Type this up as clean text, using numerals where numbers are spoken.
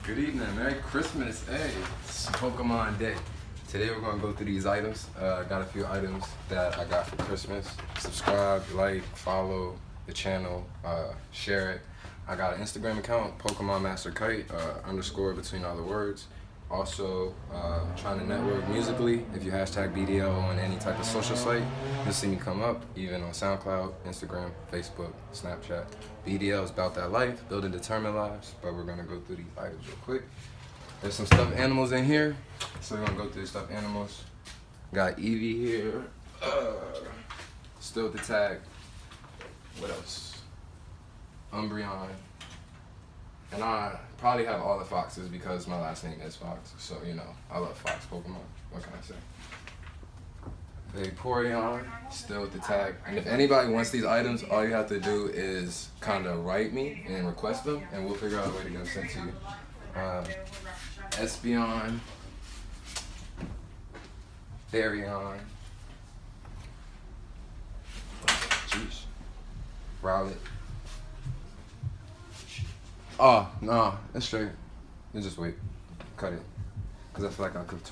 Good evening, Merry Christmas. Hey, it's Pokemon Day. Today we're gonna go through these items. I got a few items that I got for Christmas. Subscribe, like, follow the channel, share it. I got an Instagram account, Pokemon Master Kite, underscore between all the words. Also, trying to network musically. If you hashtag BDL on any type of social site, you'll see me come up, even on SoundCloud, Instagram, Facebook, Snapchat. BDL is about that life, building determined lives, but we're gonna go through these items real quick. There's some stuffed animals in here, so we're gonna go through the stuffed animals. Got Eevee here, still the tag. What else? Umbreon. And I probably have all the foxes because my last name is Fox. So, you know, I love fox Pokemon. What can I say? Vaporeon, still with the tag. And if anybody wants these items, all you have to do is kind of write me and request them, and we'll figure out a way to get them sent to you. Espeon, Therion, jeez, Rowlet. Oh, no, it's straight. You just wait. Cut it. Because I feel like I cooked